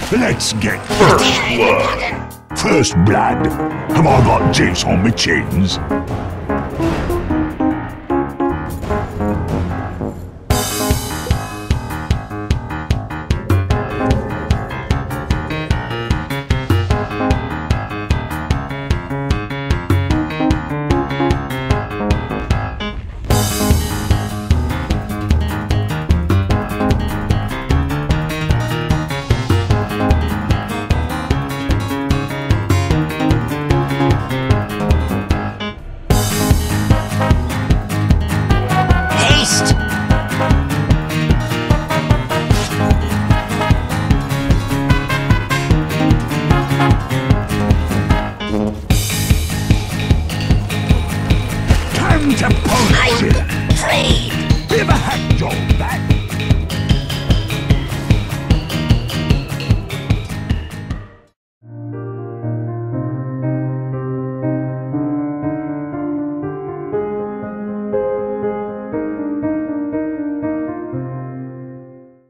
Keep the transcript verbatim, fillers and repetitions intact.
Let's get first blood. First blood. Have I got juice on my chins? To potion. Free. Give a hack job back.